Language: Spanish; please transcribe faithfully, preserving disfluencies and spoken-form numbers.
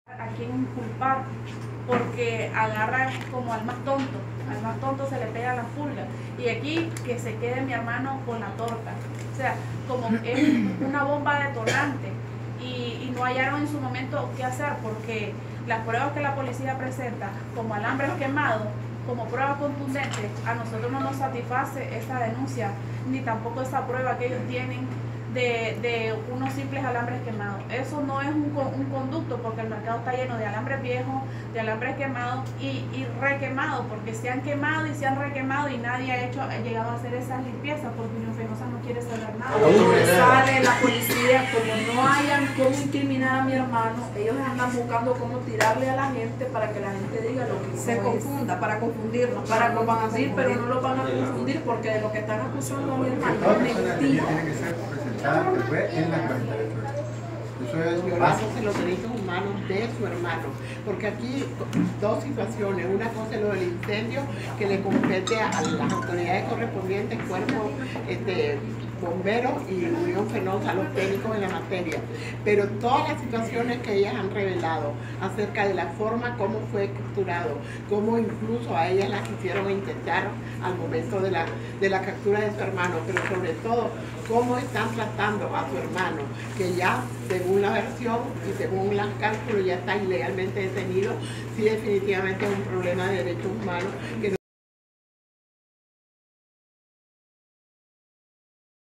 a quién culpar, porque agarran como al más tonto, al más tonto se le pega la pulga, y aquí que se quede mi hermano con la torta, o sea, como es una bomba detonante, y, y no hallaron en su momento qué hacer, porque las pruebas que la policía presenta, como alambres quemados, como prueba contundente, a nosotros no nos satisface esa denuncia, ni tampoco esa prueba que ellos tienen De, de unos simples alambres quemados. Eso no es un, un conducto, porque el mercado está lleno de alambres viejos, de alambres quemados y, y requemados, porque se han quemado y se han requemado y nadie ha hecho ha llegado a hacer esas limpiezas, porque Unión Fenosa no quiere saber nada. Sale la policía, como no hayan cómo incriminar a mi hermano, ellos andan buscando cómo tirarle a la gente para que la gente diga lo que se no confunda, es. para confundirnos, Para para lo van a decir, pero no lo van a confundir, porque de lo que están acusando a mi hermano es mentira. Que fue en la cuenta de eso es violándose los derechos humanos de su hermano, porque aquí dos situaciones, una cosa es lo del incendio que le compete a las autoridades correspondientes, cuerpo este, bomberos y Unión Fenosa, los técnicos en la materia, pero todas las situaciones que ellas han revelado acerca de la forma como fue capturado, cómo incluso a ellas las quisieron intentar al momento de la, de la captura de su hermano, pero sobre todo cómo están tratando a su hermano, que ya según la versión y según los cálculos ya está ilegalmente detenido, sí definitivamente es un problema de derechos humanos que